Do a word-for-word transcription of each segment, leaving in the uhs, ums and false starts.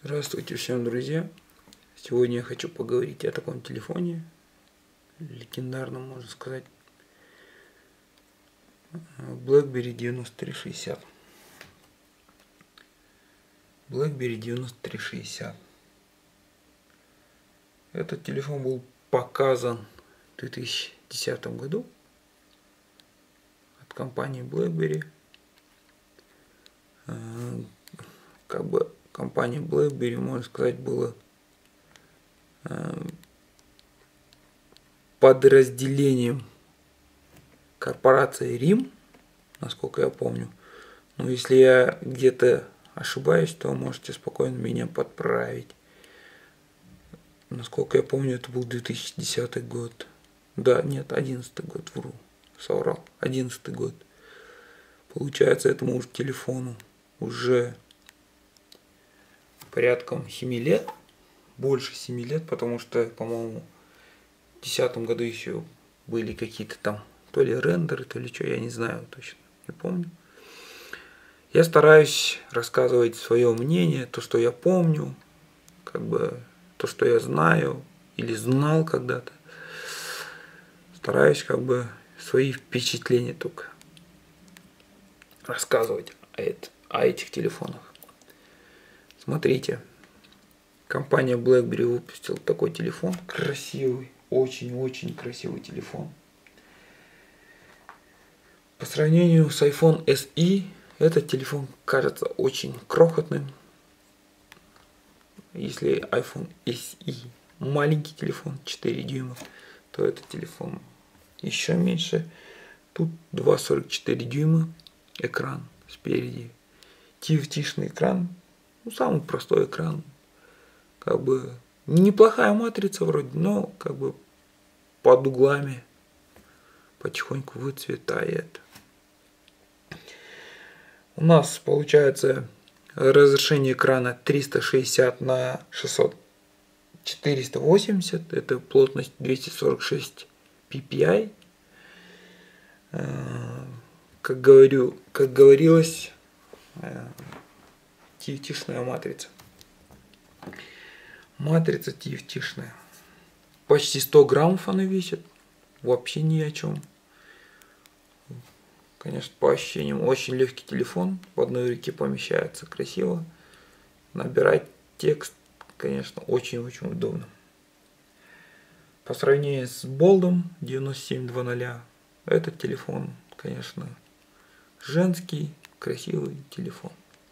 Здравствуйте всем, друзья! Сегодня я хочу поговорить о таком телефоне, легендарном, можно сказать, BlackBerry девяносто три шестьдесят. BlackBerry девяносто три шестьдесят. Этот телефон был показан в две тысячи десятом году от компании BlackBerry. Как бы компания BlackBerry, можно сказать, была подразделением корпорации Рим, насколько я помню. Но если я где-то ошибаюсь, то можете спокойно меня подправить. Насколько я помню, это был две тысячи десятый год. Да, нет, одиннадцатый год, вру, соврал. одиннадцатый год. Получается, этому уже телефону уже порядком семи лет. Больше семи лет, потому что, по-моему, в десятом году еще были какие-то там то ли рендеры, то ли что, я не знаю точно, не помню. Я стараюсь рассказывать свое мнение, то, что я помню, как бы то, что я знаю или знал когда-то. Стараюсь как бы свои впечатления только рассказывать о, это, о этих телефонах. Смотрите, компания BlackBerry выпустила такой телефон, красивый, очень-очень красивый телефон. По сравнению с iPhone эс и, этот телефон кажется очень крохотным. Если iPhone эс и маленький телефон, четыре дюйма, то этот телефон еще меньше. Тут два сорок четыре дюйма, экран спереди, ти эф ти-шный экран, ну, самый простой экран. Как бы неплохая матрица вроде, но как бы под углами потихоньку выцветает. У нас получается разрешение экрана триста шестьдесят на шестьсот четыреста восемьдесят, это плотность двести сорок шесть пи пи ай. Как говорю, как говорилось, ти эф ти-шная матрица. Матрица ти эф ти-шная. Почти сто граммов она весит. Вообще ни о чем. Конечно, по ощущениям очень легкий телефон. В одной руке помещается красиво. Набирать текст, конечно, очень-очень удобно. По сравнению с Болдом девяносто семь двадцать, этот телефон, конечно, женский, красивый телефон.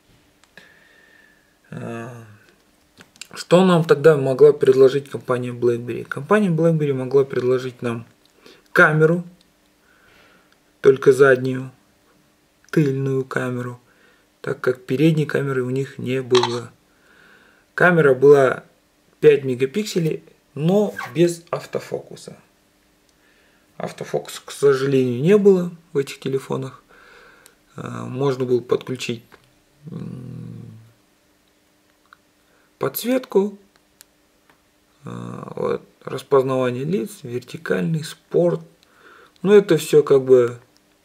Что нам тогда могла предложить компания BlackBerry? Компания BlackBerry могла предложить нам камеру, только заднюю, тыльную камеру, так как передней камеры у них не было. Камера была пять мегапикселей, но без автофокуса. Автофокуса, к сожалению, не было в этих телефонах. Можно было подключить подсветку, вот, распознавание лиц, вертикальный, спорт. Ну, это все как бы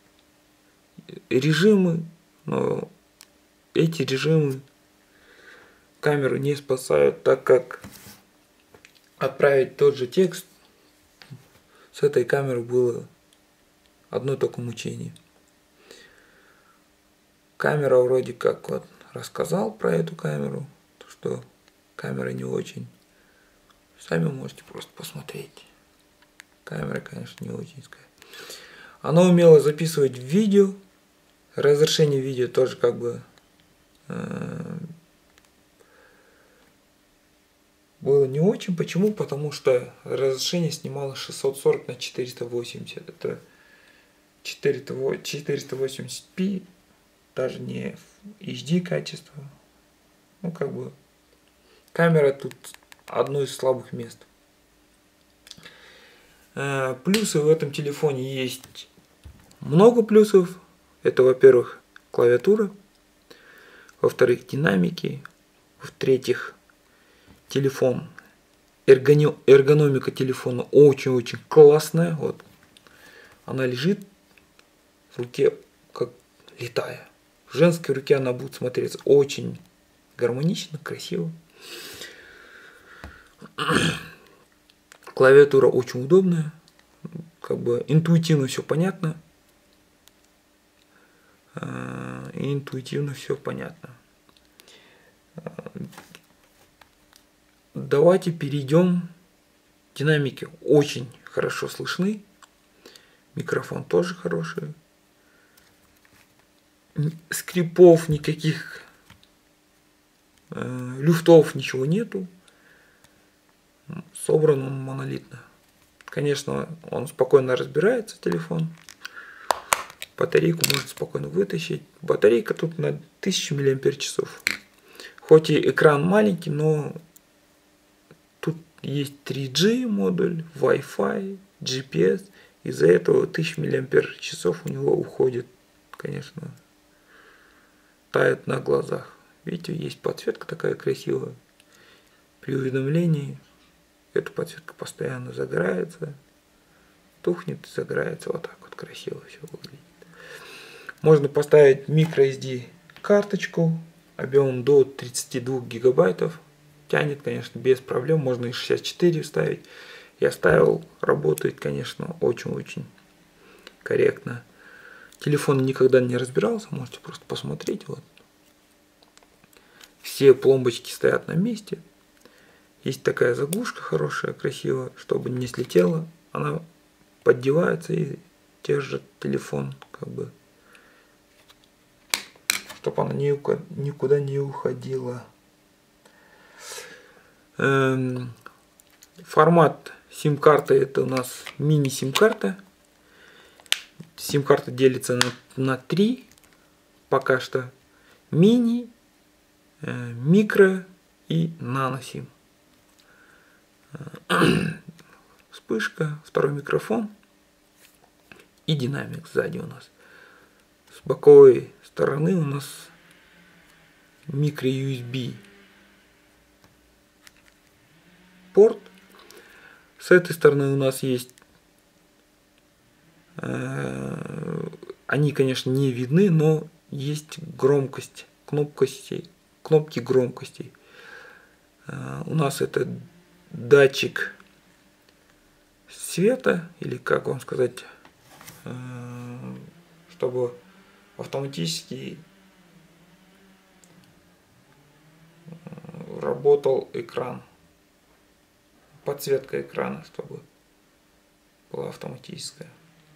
режимы, но эти режимы камеру не спасают, так как отправить тот же текст с этой камеры было одно только мучение. Камера вроде как вот рассказал про эту камеру, что камера не очень. Сами можете просто посмотреть. Камера, конечно, не очень. Она умела записывать видео. Разрешение видео тоже как бы э, было не очень. Почему? Потому что разрешение снимало шестьсот сорок на четыреста восемьдесят. Это четыреста восемьдесят пи, даже не эйч ди качество. Ну, как бы камера тут одно из слабых мест. Плюсы в этом телефоне есть много плюсов. Это, во-первых, клавиатура, во-вторых, динамики, в-третьих, телефон, эргономика телефона очень-очень классная. Вот она лежит в руке как летая. В женской руке она будет смотреться очень гармонично, красиво. Клавиатура очень удобная, как бы интуитивно все понятно. Интуитивно все понятно. Давайте перейдем. Динамики очень хорошо слышны. Микрофон тоже хороший. Скрипов никаких, э, люфтов, ничего нету. Собран он монолитно. Конечно, он спокойно разбирается, телефон. Батарейку можно спокойно вытащить. Батарейка тут на тысячу миллиампер-часов. Хоть и экран маленький, но тут есть три джи модуль, Wi-Fi, джи пи эс. Из-за этого тысяча миллиампер-часов у него уходит, конечно, тает на глазах. Видите, есть подсветка такая красивая. При уведомлении эта подсветка постоянно загорается, тухнет и загорается. Вот так вот красиво все выглядит. Можно поставить microSD карточку объемом до тридцати двух гигабайтов. Тянет, конечно, без проблем. Можно и шестьдесят четыре вставить. Я ставил, работает, конечно, очень-очень корректно. Телефон никогда не разбирался, можете просто посмотреть. Вот. Все пломбочки стоят на месте. Есть такая заглушка хорошая, красивая, чтобы не слетела. Она поддевается и держит телефон, как бы, чтобы она никуда не уходила. Эм, формат сим-карты — это у нас мини-сим-карта. Сим-карта делится на, на три пока что. Мини, э, микро и нано-сим. Вспышка, второй микрофон и динамик сзади у нас. С боковой стороны у нас микро-ю эс би порт. С этой стороны у нас есть, э, они, конечно, не видны, но есть громкость, кнопкости, кнопки громкостей. Э, у нас это датчик света, или как вам сказать, э, чтобы автоматически работал экран. Подсветка экрана, чтобы была автоматическая.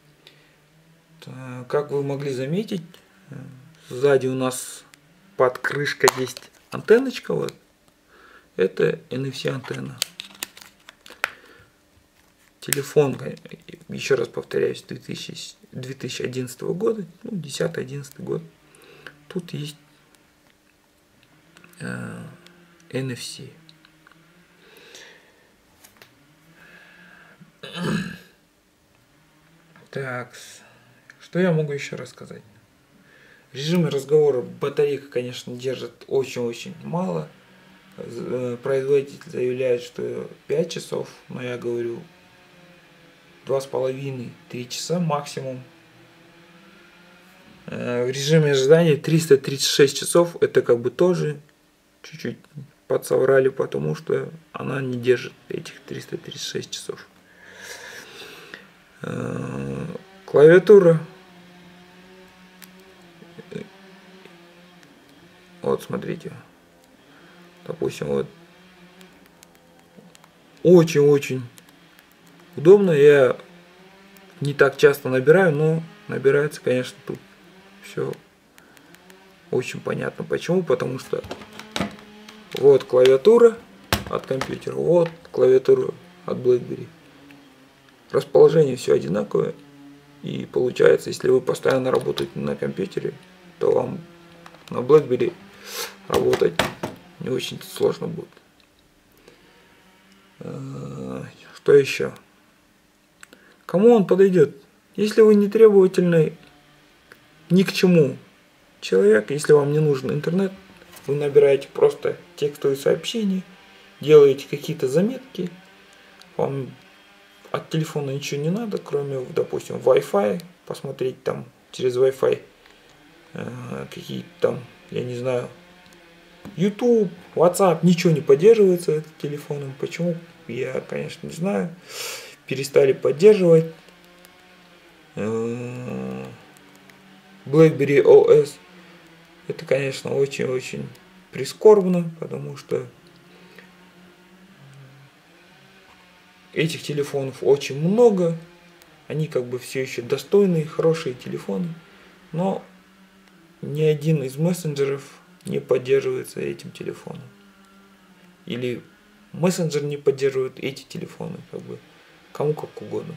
Как вы могли заметить, сзади у нас под крышкой есть антенночка. Вот. Это эн эф си антенна. Телефон, еще раз повторяюсь, две тысячи одиннадцатого года, ну, десятый-одиннадцатый год. Тут есть э, эн эф си. Так, что я могу еще рассказать? Режимы разговора батарейка, конечно, держит очень-очень мало. Производитель заявляет, что пять часов, но я говорю два с половиной — три часа максимум. В режиме ожидания триста тридцать шесть часов, это как бы тоже чуть-чуть подсоврали, потому что она не держит этих триста тридцать шесть часов. Клавиатура. Вот смотрите. Допустим, вот очень-очень удобно. Я не так часто набираю, но набирается, конечно, тут все очень понятно. Почему? Потому что вот клавиатура от компьютера, вот клавиатура от BlackBerry. Расположение все одинаковое. И получается, если вы постоянно работаете на компьютере, то вам на BlackBerry работать не очень сложно будет. Что еще? Кому он подойдет? Если вы не требовательный ни к чему человек, если вам не нужен интернет, вы набираете просто текстовые сообщения, делаете какие-то заметки, вам от телефона ничего не надо, кроме, допустим, Wi-Fi, посмотреть там через Wi-Fi э, какие-то там, я не знаю, YouTube, WhatsApp, ничего не поддерживается этим телефоном. Почему? Я, конечно, не знаю. Перестали поддерживать. BlackBerry о эс. Это, конечно, очень-очень прискорбно, потому что этих телефонов очень много. Они как бы все еще достойные, хорошие телефоны. Но ни один из мессенджеров не поддерживается этим телефоном. Или мессенджер не поддерживает эти телефоны. Как бы кому как угодно.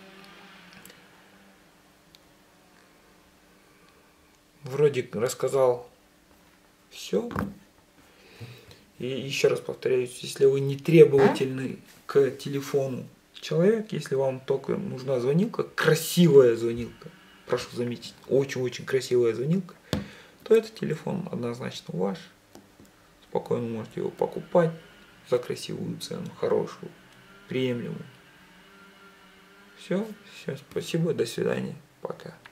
Вроде рассказал все. И еще раз повторяюсь, если вы не требовательны к телефону человек, если вам только нужна звонилка, красивая звонилка, прошу заметить, очень-очень красивая звонилка, то этот телефон однозначно ваш. Спокойно можете его покупать за красивую цену, хорошую, приемлемую. Все, все, спасибо, до свидания, пока.